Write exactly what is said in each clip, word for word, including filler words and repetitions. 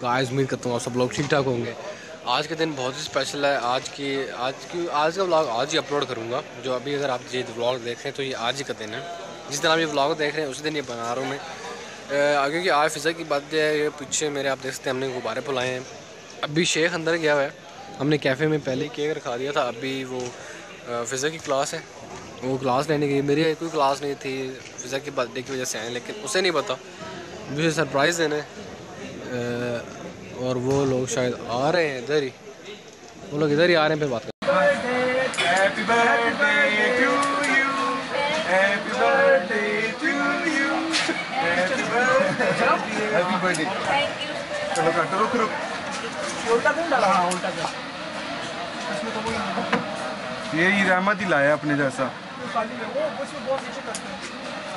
Guys उम्मीद करता हूँ आप सब लोग ठीक ठाक होंगे। आज के दिन बहुत ही स्पेशल है। आज की आज की आज का व्लॉग आज ही अपलोड करूँगा। जो अभी अगर आप ये व्लॉग देख रहे हैं तो ये आज ही का दिन है। जिस दिन आप ये व्लॉग देख रहे हैं उसी दिन ये बना रहा हूँ मैं, क्योंकि आज फिज़ा की बर्थडे है। ये पीछे मेरे आप देख सकते हैं हमने गुब्बारे फुलाए हैं। अभी शेख अंदर गया हुआ है, हमने कैफ़े में पहले ही केक रखा दिया था। अभी वो फिज़ा की क्लास है, वो क्लास लेने गई। मेरी कोई क्लास नहीं थी, फिज़ा की बर्थडे की वजह से आए, लेकिन उसे नहीं पता मुझे सरप्राइज़ देने। और वो लोग शायद आ रहे हैं इधर ही, वो लोग इधर ही आ रहे हैं, फिर बात करें। Happy birthday to you, happy birthday to you, happy birthday, happy birthday. Thank you. चलो काटो, रुक रुक। उल्टा क्यों डाला? हाँ उल्टा कर। इसमें तो वही ये ही रहमत ही लाया अपने जैसा। खाली है वो, उसमें बहुत नीचे करते हैं।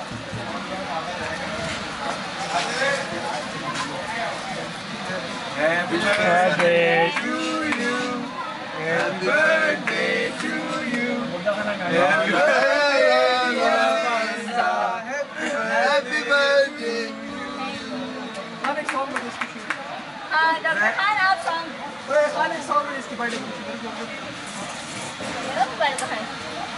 Happy birthday to you, happy birthday to you, happy birthday, happy birthday. हाँ एक सॉन्ग बजा इसकी शुरू। हाँ डॉक्टर खान आप सॉन्ग। ओए हाँ एक सॉन्ग बजा इसकी बर्थडे की शुरू। मेरा मोबाइल कहाँ है?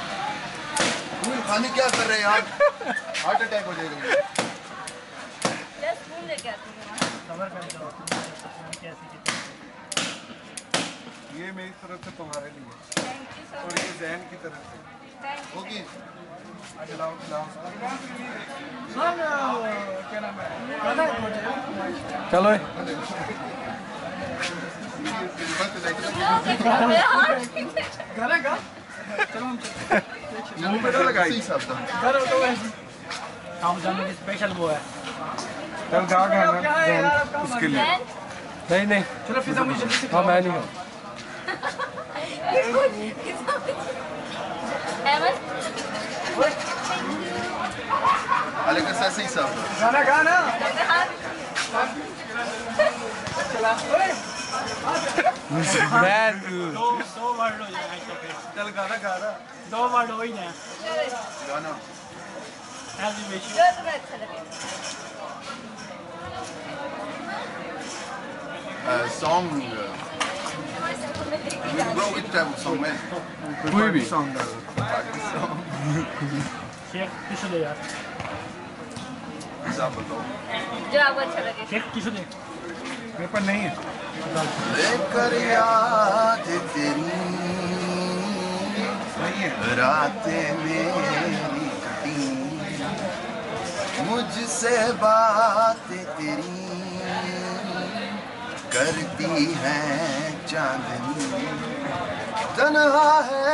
खाने क्या कर रहे हैं आप? हार्ट अटैक हो जाएगा। जस्ट स्पून लेके आती हूँ वहाँ। कवर कर दो। कैसी की? ये मेरी तरफ से तुम्हारे लिए थैंक यू सो और ये जैन की तरफ से मच। होगी। खिलाओ खिलाओ। सॉन्ग क्या नाम है? गाना है मुझे। चलो गाना गा। चलो हम चलते। मुंह पे तो लगाई गाना तो वैसे। हम जाने की स्पेशल वो है। चल गा गाना उसके लिए। नहीं नहीं चलो फिज़ा मुझे जल्दी से। हाँ मैं नहीं हूँ। अलग से सही सब गाना गाना। चला। मैं दो दो वर्ड हो जाएगा। चल गाना गा रहा दो वर्ड हो ही जाए। गाना Happy wish. जो तुम्हें अच्छा लगे। Song bro which type of song में कोई भी सॉन्ग शेख किस दे यार? हिसाब बताओ जो आपको अच्छा लगे। शेख किस दे? मेरे पर नहीं है। लेकर याद तेरी रातें मेरी कटी, मुझसे बातें तेरी करती है चांदनी, तन्हा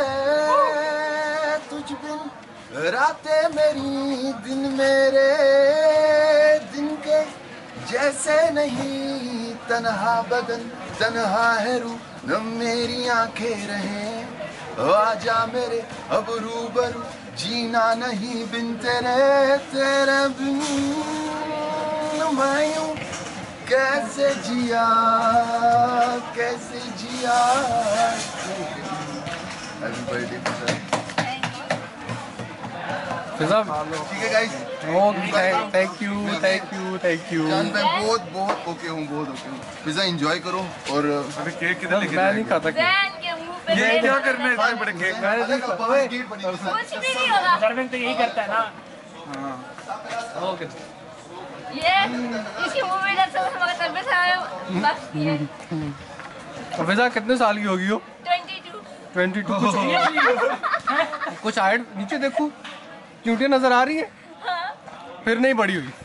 है तुझ बिन रातें मेरी, दिन मेरे दिन के जैसे नहीं, तन्हा बदन तन्हा है रूह, न मेरी आंखें रहें, आजा मेरे अब रूबरू, जीना नहीं बिन तेरे, तेरे बिन मैं यूं कैसे जिया कैसे जिया। Happy birthday Fiza. ठीक है guys. Okay thank you thank you thank you. जान मैं बहुत बहुत ओके हूँ, बहुत ओके हूँ। पिज़्ज़ा एंजॉय करो। और अभी केक किधर लेके मैं नहीं खाता। जैन के मुंह पे ये क्या करना है इतने बड़े केक? मैं नहीं खाता। कुछ भी नहीं होगा। सर्विंग तो यही करता है ना। हाँ ओके ये इसके मुंह में डर सब मगर तब से आया बस ये फिज़ा कितने साल की होगी हो? बाईस। Twenty two. कुछ कुछ हाइट नीचे देखो, चूटियाँ नजर आ रही है। हाँ। फिर नहीं बड़ी हुई।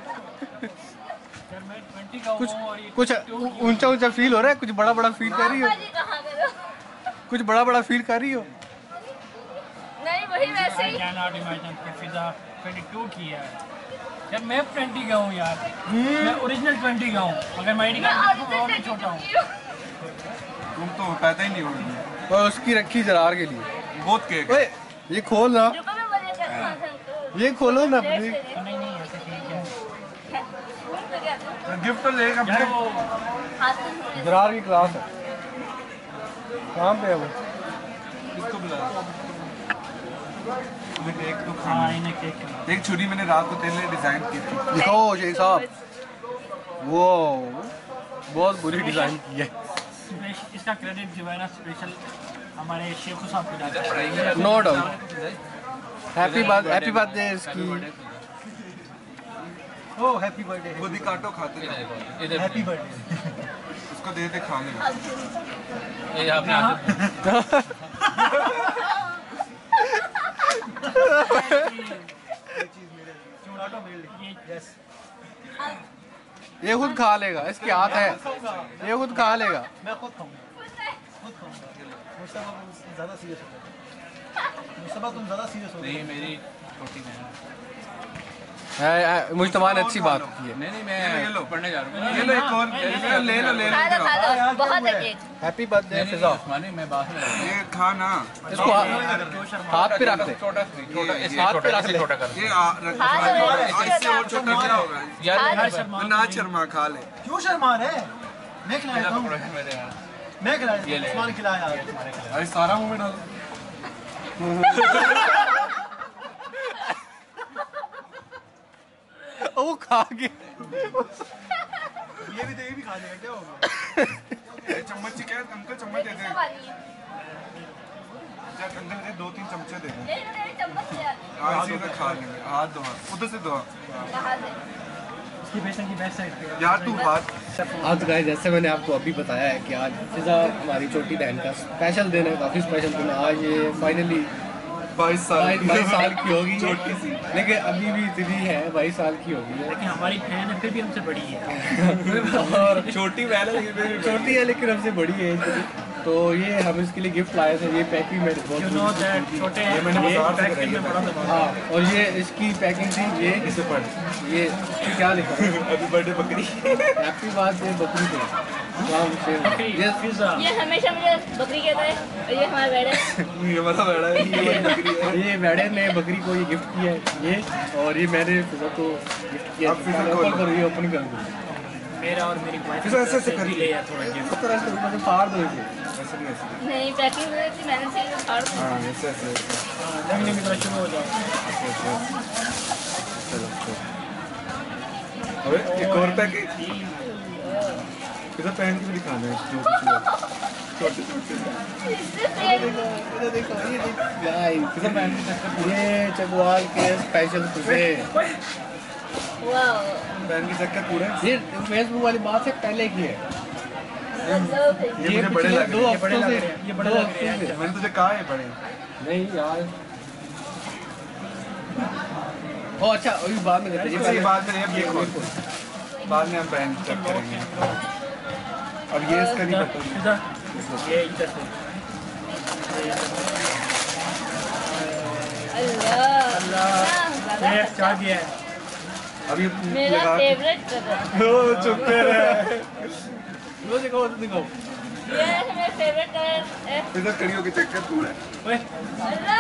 मैं ट्वेंटी का कुछ हूँ और ये कुछ ऊंचा ऊंचा फील हो रहा है, कुछ बड़ा बड़ा फील कर रही हो? पापा जी कहाँ गए? कुछ बड़ा बड़ा फील कर रही हो? नहीं वही वैसे ही। कैन नॉट इमेजिन कि फिज़ा बाईस की है। यार मैं बीस का हूँ यार। मैं ओरिजिनल बीस का हूँ, मगर मैं आईडी कार्ड में और भी छोटा हूँ। तुम तो पैदा ही नहीं हो रही। और उसकी रखी जरार के लिए बहुत केक। ओए ये खोल ना, रुको मैं मजे करता हूँ अंकल। ये खोलो ना प्लेट अपनी। दे दे। नहीं नहीं ऐसे ठीक है। स्पून लेके आती हूँ। गिफ्ट तो लेगा यार वो हाथ से स्पून ले। जरार की क्लास है। कहाँ पे है वो? इसको बुला। केक तो हाँ इन्हें केक। एक छुरी मैंने रात को तेरे लिए डिजाइन की थी। दिखाओ शेख साहब। वो बहुत बुरी डिज़ाइन की है। इसका क्रेडिट जो है ना स्पेशल हमारे शेख साहब को जाता है। No doubt. Happy birth happy birthday इसकी। ओ हैप्पी बर्थडे। खुद ही काटो खाते रहो। Happy birthday. उसको दे दे खाने में। ये आपने ये खुद खा लेगा, इसके हाथ है, ये खुद खा लेगा। मैं खुद खाऊंगा, खुद खाऊंगा। मुस्तफा तुम ज़्यादा सीरियस हो गए। मुस्तफा तुम ज़्यादा सीरियस हो गए। नहीं मेरी छोटी बहन है। मुझतमा ने अच्छी बात की है। नहीं नहीं मैं पढ़ने जा रहा हूँ। ये लो एक और ले लो ले लो। खा लो खा लो, बहुत है cake. Happy birthday Fiza. Usmani मैं बात में ये खाना इसको हाथ पे रख दे, छोटा छोटा इस हाथ पे रख ले। छोटा कर ये आ- रख- खा लो, इससे और छोटा क्या होगा यार ना शर्मा खा ले। क्यों शर्मा रहे? मैं खिलाया हूँ, मेरे यार मैं खिलाया हूँ, उस्मान खिलाया। अरे सारा मुंह में डालो। वो खा के ये भी तो ये भी खा लेगा, क्या होगा? ये चम्मच क्या अंकल चम्मच दे दे। अंकल दे दो तीन चमचे दे दे। ये मेरे चम्मच से यार। हाँ इसी से खा लेंगे। हाथ धो उधर से धो कहाँ से? इसकी बेसन की बैक साइड पे। यार तू हाथ आज गाइस जैसे मैंने आपको अभी बताया है कि आज फिजा हमारी छोटी बहन का स्पेशल दिन है, काफ़ी स्पेशल दिन है। आज ये फाइनली बाईस साल बाईस साल की होगी, छोटी सी, लेकिन अभी भी इतनी है, बाईस साल की होगी है। लेकिन हमारी बहन है फिर भी हमसे बड़ी है। और छोटी बहन है लेकिन छोटी है लेकिन हमसे बड़ी है। तो ये हम इसके लिए गिफ्ट लाए थे। ये पैकिंग मेरे यू बहुत नो दैट छोटे हैं, मैंने ये बाजार से पैकेट में बड़ा दबा। हाँ, और ये इसकी पैकिंग थी। ये इसे पढ़, ये इसमें क्या लिखा है? अभी बर्थडे बकरी। हैप्पी बर्थडे बकरी को। वाह, ये ये पिज़्ज़ा ये हमेशा मुझे बकरी कहता है और ये हमारा बेड़ा है। ये वाला बड़ा है ये वाली बकरी है। ये मैडम ने बकरी को ये गिफ्ट किया है, ये, और ये मैंने फिजा को गिफ्ट किया। अब फिजा को ओपन करो, ये ओपन कर दो। मेरा और मेरी वाइफ फिज़ा ऐसे ऐसे कर ले यार थोड़ा गिफ्ट। इस तरह से ऊपर से फाड़ दो इसे। ऐसे नहीं ऐसे नहीं पैकिंग में थी मैंने से फाड़ दी। हाँ ऐसे ऐसे लगने की तरह शुरू हो जाओ। चलो अबे एक और पैकेट इधर पहन के भी दिखाना है जो कुछ हुआ। छोटे छोटे इससे सेम ये देखो, ये देखो गाइस, फिजा मैन ये चकवाल के स्पेशल खुशे। वाओ। पहन के चक्कर पूरा ये फेसबुक वाली बात से पहले की है। ये मुझे बड़े पिछले लग दो रहे हैं। हफ्तों से, ये बड़े दो लग हफ्तों से। मैंने तुझे कहा है बड़े नहीं यार। ओ अच्छा, अभी बाद में करते हैं। ये बाद में ये खोल बाद में हम पहन चेक करेंगे। अब ये इसका नहीं पता पिज़्ज़ा ये इधर से अल्लाह ये चार दिया है। अब ये मेरा लगा के- फेवरेट कलर ओ चुप कर वो देखो, वो देखो। ये है मेरा फेवरेट कलर है। इधर खड़ी होके चेक कर पूरा ओए अल्लाह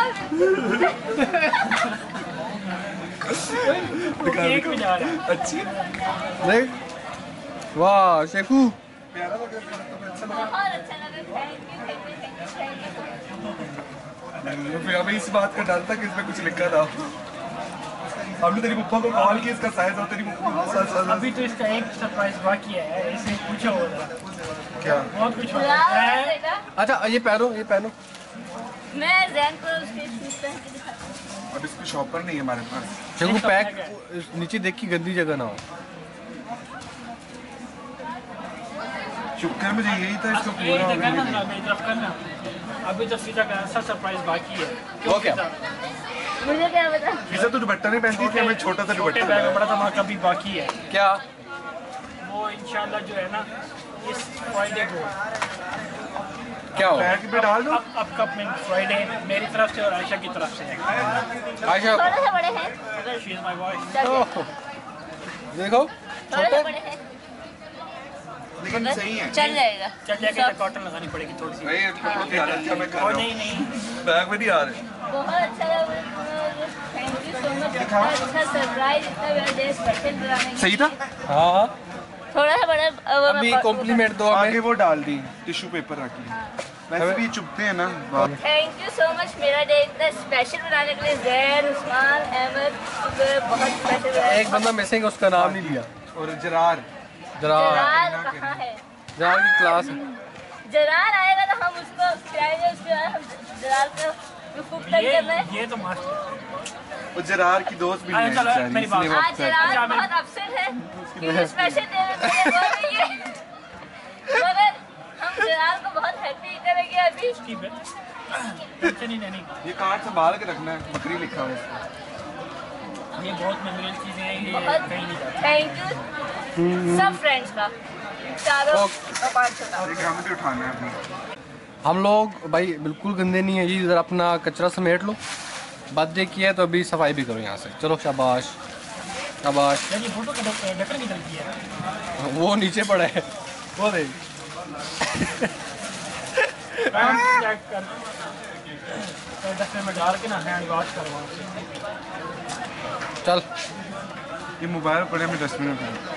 वो केक भी जा रहा है। अच्छी देख, वाह शेखू। प्यारा लग रहा है तो अच्छा बहुत अच्छा लगा। Thank you thank you thank you thank you. फिर हमें इस बात का डर था कि इसमें कुछ लिखा था। हमने तेरी पप्पा को कॉल किया इसका साइज और तेरी पप्पा को साइज साइज अभी तो इसका एक सरप्राइज बाकी है, इसे पूछो क्या बहुत कुछ हो रहा वाह, है। देखा? अच्छा ये पहनो, ये पहनो। मैं जैन को उसके शूज पहन के दिखाती हूँ। अब इसकी शॉपर नहीं है हमारे पास। शेखू पैक नीचे देखी गंदी जगह ना हो। शुक्र मुझे यही था इसको ये पूरा इधर होने करना नहीं ना, मेरी तरफ करना। अभी तो पिज़्ज़ा का ऐसा सरप्राइज बाकी है। वो क्या? मुझे क्या पता। इसे तो दुपट्टा नहीं पहनती थी हमें छोटा सा छोटे दुपट्टा बैग में मिला। बड़ा धमाका भी बाकी है। क्या? वो इंशाल्लाह जो है ना इस फ्राइडे को क्या हो? बैग पे डाल दो अप अपकमिंग फ्राइडे मेरी तरफ से और आयशा की तरफ से। आयशा थोड़े से बड़े हैं शी इज माय वाइफ। चल ओह, देखो थोड़े से बड़े हैं लेकिन सही है चल जाएगा। चल जाके तो कॉटन लगानी पड़ेगी थोड़ी सी। भाई कपड़ों की हालत क्या मैं कर और रहा नहीं नहीं हूँ बैग में नहीं आ रहे बहुत अच्छा लगा। Thank you so much. इतना अच्छा सरप्राइज, इतना मेरा डे स्पेशल बनाने के सही था हाँ हाँ। थोड़ा सा बड़ा अब अभी कॉम्प्लीमेंट दो आगे हमें। वो डाल दी टिश्यू पेपर रखी वैसे भी ये चुभते हैं ना बहुत। थैंक यू सो मच मेरा डे इतना स्पेशल बनाने के लिए। जैन, उस्मान, अहमद बहुत स्पेशल है। एक बंदा मिसिंग, उसका नाम नहीं लिया। और जरार जरार जरार कहाँ है? जरार की क्लास है। जरार आएगा तो हम उसको खिलाएंगे, उसके बाद हम जरार को कुक ये करना है। ये तो मस्त है। वो जरार की दोस्त भी नहीं है चलो, बेचारी, मेरी बात- इसलिए वो आज upset है। जरार बहुत अपसेट है क्योंकि स्पेशल डे में मुझे बोल रही है, मगर हम जरार को बहुत हैप्पी करेंगे अभी। ठीक है, टेंशन ही नहीं। ये कार्ड संभाल के रखना है, बकरी लिखा हुआ है इसमें। ये बहुत मेमोरेबल चीजें हैं, ये बहुत कहीं नहीं जाती। थैंक यू सब फ्रेंड्स का, चारों और पांचों का। एक हमें भी उठाना है अभी। हम लोग भाई बिल्कुल गंदे नहीं है, ये इधर अपना कचरा समेट लो। बर्थडे किया है तो अभी सफाई भी करो यहाँ से। चलो शाबाश शाबाश। यार ये फोटो का ढक्कन की गलती है। वो नीचे पड़ा है, वो देख। चेक कर, डस्टबिन में डाल के ना हैंड वॉश करवा। चल ये मोबाइल पड़े में डस्टबिन में पड़े।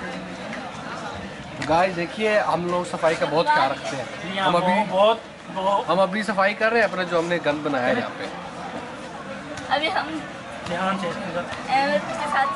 गाइस देखिए हम लोग सफाई का बहुत ख्याल रखते हैं। यहाँ हम अभी बहुत बहुत हम अभी सफाई कर रहे हैं अपना जो हमने गंद बनाया है यहाँ पे। अभी हम ध्यान से अहमद के साथ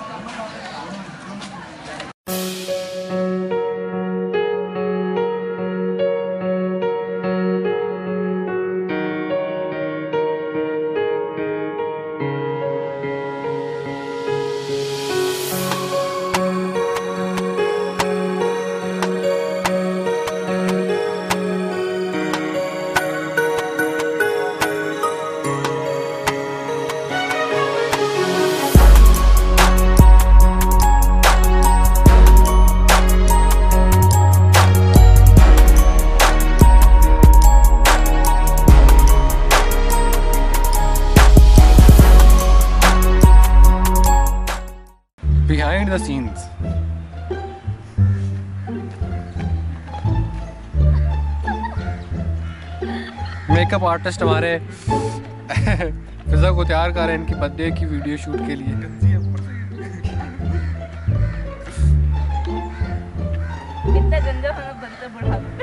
behind the scenes. Makeup artist हमारे फिजा को तैयार कर रहे हैं इनकी बर्थडे की वीडियो शूट के लिए। कितना गंजा होना बनता बुढ़ापे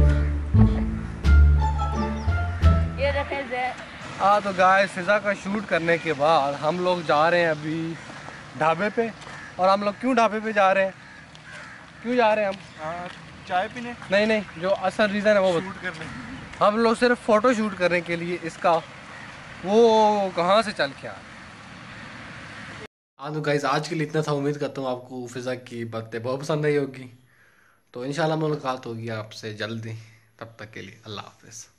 में। ये रखे जय। हाँ तो गाइस फिजा का शूट करने के बाद हम लोग जा रहे हैं अभी ढाबे पे। और हम लोग क्यों ढाबे पे जा रहे हैं, क्यों जा रहे हैं हम? हाँ, चाय पीने, नहीं नहीं, जो असल रीज़न है वो बता- शूट करने। हम लोग सिर्फ फ़ोटो शूट करने के लिए इसका वो कहाँ से चल के आ। हाँ तो गाइस आज के लिए इतना था। उम्मीद करता हूँ आपको फिज़ा की बातें बहुत पसंद आई होगी। तो इंशाल्लाह मुलाकात होगी आपसे जल्दी। तब तक के लिए अल्लाह हाफ़िज़।